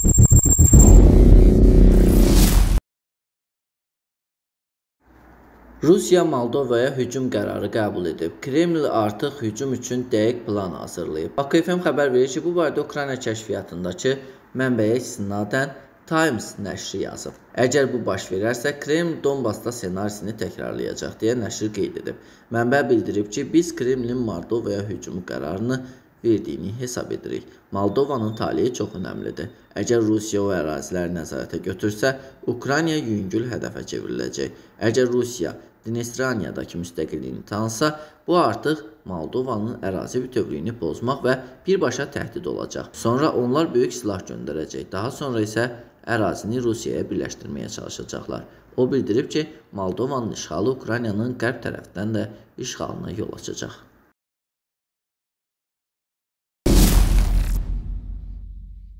Rusiya Moldovaya hücum qərarı qəbul edib. Kreml artıq hücum üçün dəqiq plan hazırlayıb. Baku FM xəbər verir ki, bu barədə Ukrayna kəşfiyyatındakı mənbəyə istinadən Times nəşri yazıb. Əgər bu baş verərsə, Kreml Donbasda ssenarisini təkrarlayacaq deyə nəşr qeyd edib. Mənbə bildirib ki, biz Kremlin Moldovaya hücumu qərarını verdiyini hesab edirik. Moldovanın taleyi çox önəmlidir. Əgər Rusiya o əraziləri nəzarətə götürsə, Ukrayna yüngül hədəfə çevriləcək. Əgər Rusiya Dnestraniyadakı müstəqilliyini tanısa, bu artıq Moldovanın ərazi bütövlüyünü pozmaq və birbaşa təhdid olacaq. Sonra onlar böyük silah göndərəcək. Daha sonra isə ərazini Rusiyaya birləşdirməyə çalışacaqlar. O bildirib ki, Moldovanın işğalı Ukraynanın qərb tərəfdən də işğalına yol açacaq.